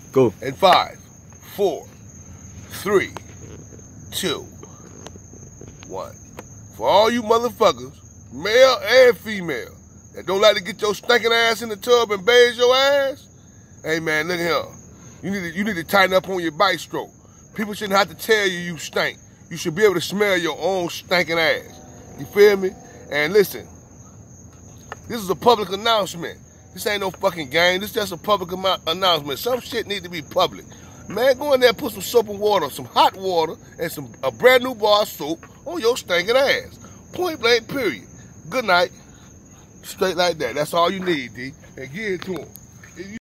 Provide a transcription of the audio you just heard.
Go. In 5, 4, 3, 2, 1. For all you motherfuckers, male and female, that don't like to get your stinking ass in the tub and bathe your ass, hey man, look here. You need to tighten up on your bike stroke. People shouldn't have to tell you you stink. You should be able to smell your own stinking ass. You feel me? And listen, this is a public announcement. This ain't no fucking game. This is just a public announcement. Some shit need to be public. Man, go in there and put some soap and water, some hot water, and a brand new bar of soap on your stinking ass. Point blank, period. Good night. Straight like that. That's all you need, D. And give it to him.